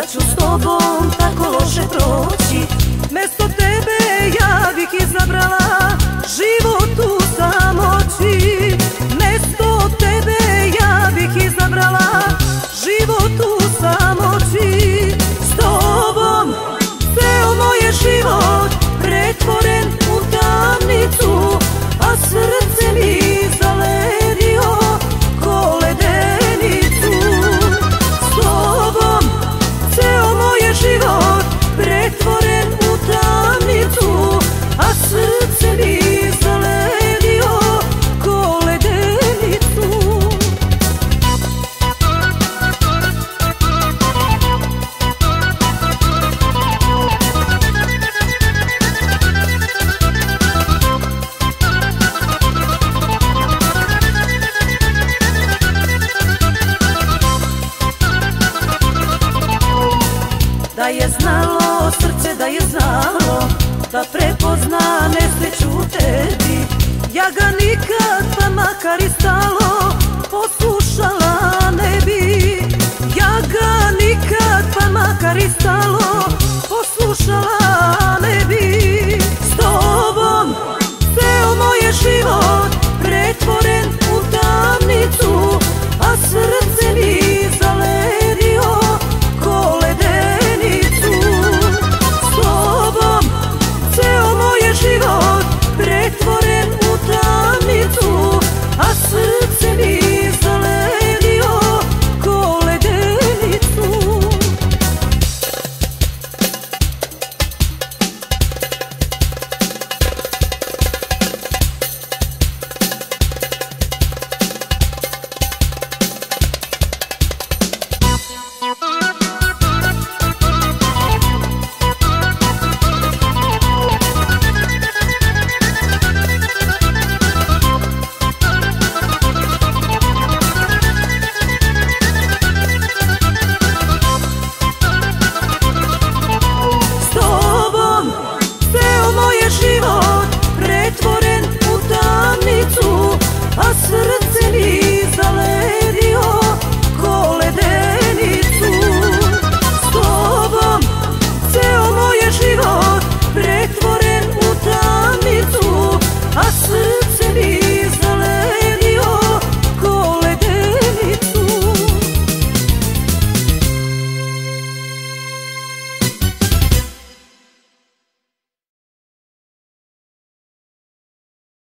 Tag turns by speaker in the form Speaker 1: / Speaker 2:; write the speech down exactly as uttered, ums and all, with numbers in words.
Speaker 1: ću s tobom tako loše proći. Mesto tebe ja bih izabrala život u samoći. Mesto tebe ja bih izabrala život u samoći. S tobom ceo moj je život pretvoren u tamnicu, a srce mi zaledio ko ledenicu. S tobom ceo moj je život pretvoren u tamnicu, a srce mi zaledio ko ledenicu. Da je znalo srce, da je znalo da prepozna nesreću u tebi, ja ga nikad, pa makar i stalo,